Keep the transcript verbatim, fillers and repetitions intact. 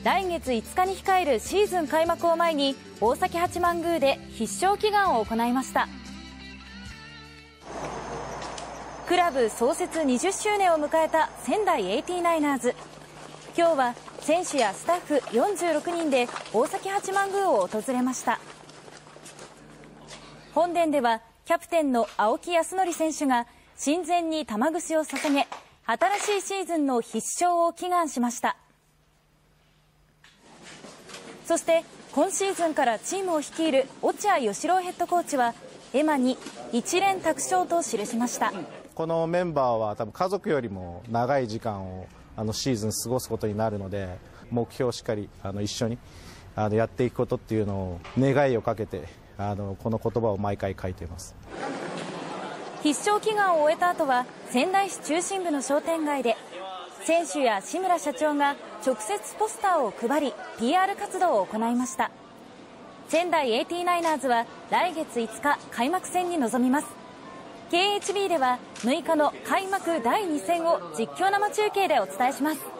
来月いつかに控えるシーズン開幕を前に大崎八幡宮で必勝祈願を行いました。クラブ創設にじゅっしゅうねんを迎えた仙台エイティナイナーズ。今日は選手やスタッフよんじゅうろくにんで大崎八幡宮を訪れました。本殿ではキャプテンの青木康則選手が神前に玉串を捧げ、新しいシーズンの必勝を祈願しました。そして今シーズンからチームを率いる落合義郎ヘッドコーチは絵馬に一連卓勝と記しました。 このメンバーは多分家族よりも長い時間をあのシーズン過ごすことになるので、目標をしっかりあの一緒にあのやっていくことっていうのを願いをかけてあのこの言葉を毎回書いています。 必勝祈願を終えた後は仙台市中心部の商店街で選手や志村社長が直接ポスターを配り ピーアール 活動を行いました。仙台エイティナイナーズは来月いつか開幕戦に臨みます。 ケーエイチビー ではむいかの開幕だいに戦を実況生中継でお伝えします。